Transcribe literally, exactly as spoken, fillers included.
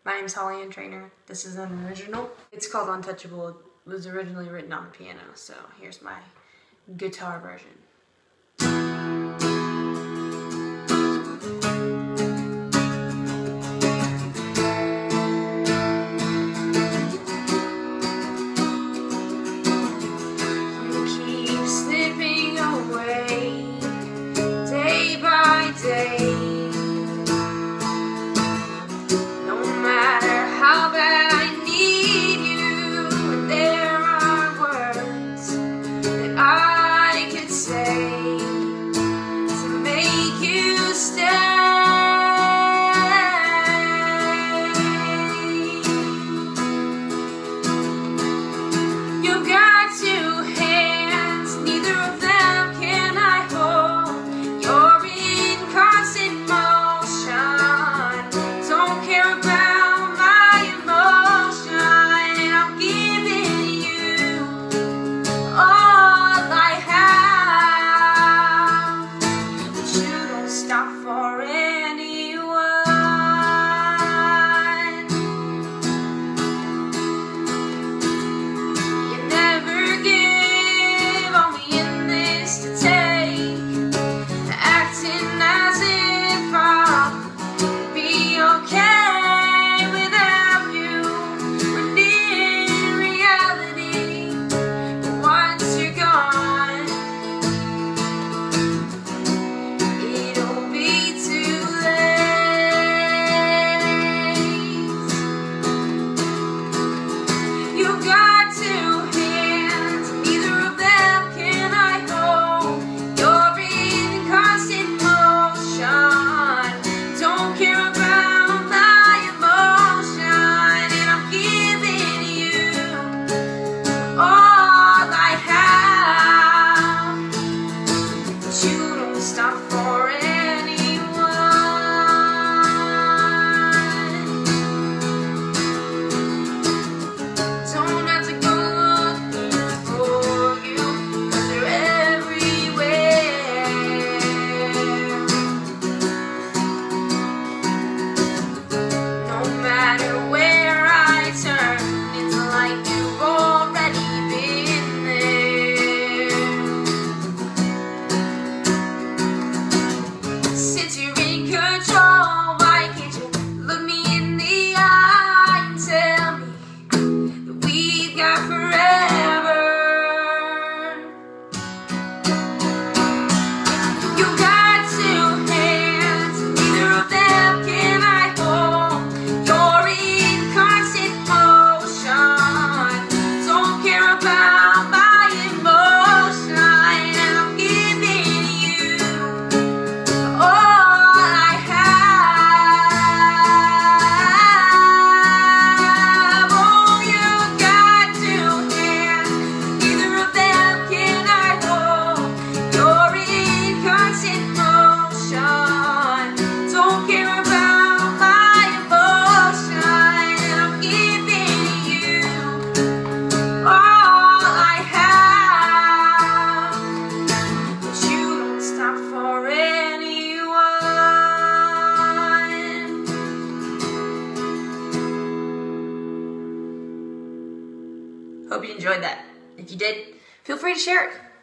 My name's Hollyan Trainer. This is an original. It's called Untouchable. It was originally written on the piano, so here's my guitar version. You keep slipping away, day by day. Hope you enjoyed that. If you did, feel free to share it.